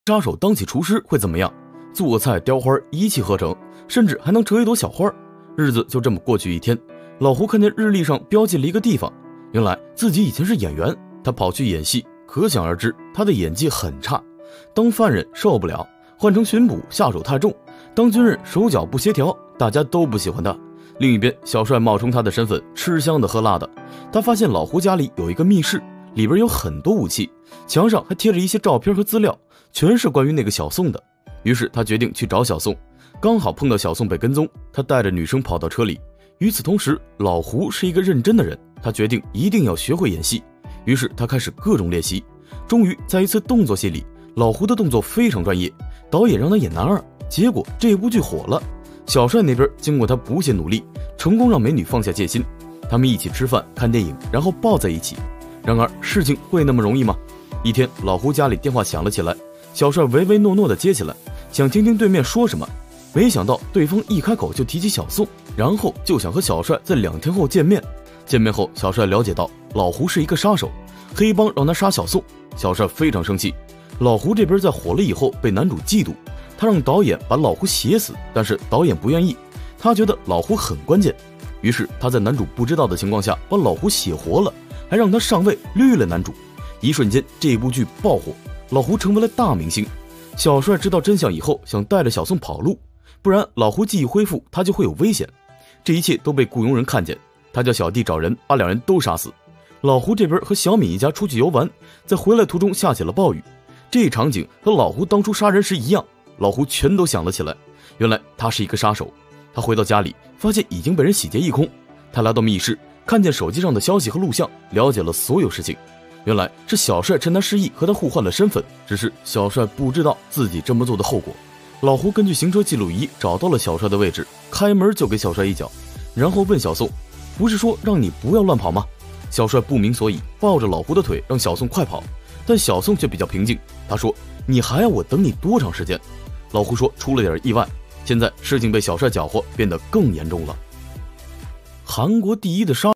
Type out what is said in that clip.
杀手当起厨师会怎么样？做菜雕花一气呵成，甚至还能折一朵小花。日子就这么过去一天，老胡看见日历上标记了一个地方，原来自己以前是演员，他跑去演戏，可想而知他的演技很差。当犯人受不了，换成巡捕下手太重，当军人手脚不协调，大家都不喜欢他。另一边，小帅冒充他的身份，吃香的喝辣的。他发现老胡家里有一个密室，里边有很多武器，墙上还贴着一些照片和资料，全是关于那个小宋的。于是他决定去找小宋，刚好碰到小宋被跟踪，他带着女生跑到车里。与此同时，老胡是一个认真的人，他决定一定要学会演戏，于是他开始各种练习。终于在一次动作戏里，老胡的动作非常专业，导演让他演男二，结果这部剧火了。小帅那边经过他不懈努力，成功让美女放下戒心，他们一起吃饭看电影，然后抱在一起。然而事情会那么容易吗？一天，老胡家里电话响了起来，小帅唯唯诺诺地接起来，想听听对面说什么。没想到对方一开口就提起小宋，然后就想和小帅在2天后见面。见面后，小帅了解到老胡是一个杀手，黑帮让他杀小宋。小帅非常生气，老胡这边在火了以后被男主嫉妒，他让导演把老胡写死，但是导演不愿意，他觉得老胡很关键，于是他在男主不知道的情况下把老胡写活了，还让他上位绿了男主。一瞬间这部剧爆火，老胡成为了大明星。小帅知道真相以后，想带着小宋跑路，不然老胡记忆恢复他就会有危险。这一切都被雇佣人看见，他叫小弟找人把2人都杀死。老胡这边和小敏一家出去游玩，在回来途中下起了暴雨，这场景和老胡当初杀人时一样，老胡全都想了起来。原来他是一个杀手。他回到家里发现已经被人洗劫一空，他来到密室，看见手机上的消息和录像，了解了所有事情。原来是小帅趁他失忆和他互换了身份，只是小帅不知道自己这么做的后果。老胡根据行车记录仪找到了小帅的位置，开门就给小帅一脚，然后问小宋，不是说让你不要乱跑吗？小帅不明所以，抱着老胡的腿让小宋快跑，但小宋却比较平静，他说，你还要我等你多长时间？老胡说出了点意外，现在事情被小帅搅和，变得更严重了。韩国第一的杀